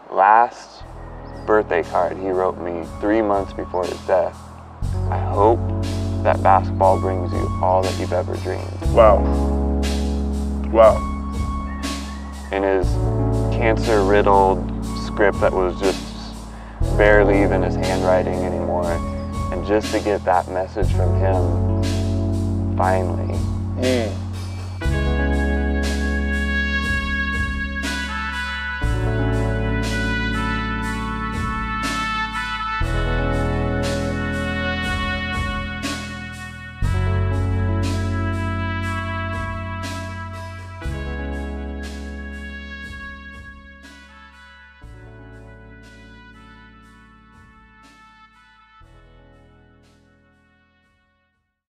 last birthday card he wrote me 3 months before his death. I hope that basketball brings you all that you've ever dreamed. Wow. Wow. In his cancer-riddled script that was just barely even his handwriting anymore, and just to get that message from him, finally,